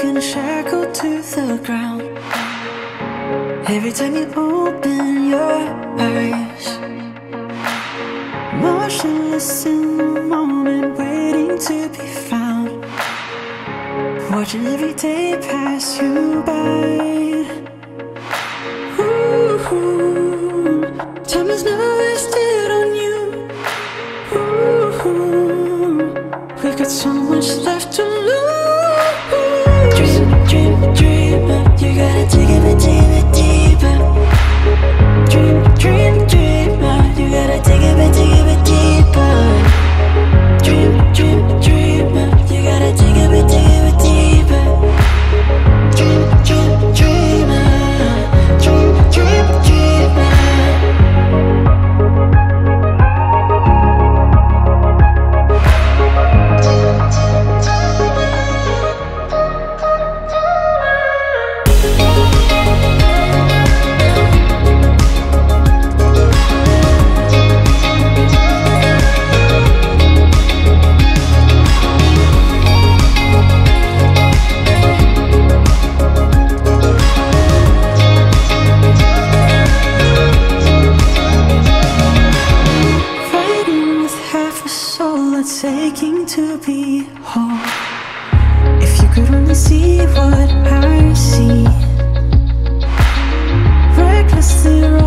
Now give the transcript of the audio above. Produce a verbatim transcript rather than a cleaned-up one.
broken, shackled to the ground. Every time you open your eyes, motionless in the moment, waiting to be found. Watching every day pass you by. Ooh, time is not wasted on you. Ooh, we've got so much left to lose. Dream, dream, dreamer, you gotta take it a bit deeper. Dream, dream, dreamer, you gotta take it a bit deeper. Dream, dream, dreamer, you gotta take it a bit deeper. Dream, dream, dreamer, dream, dream, dreamer. Aching to be whole. If you could only see what I see, recklessly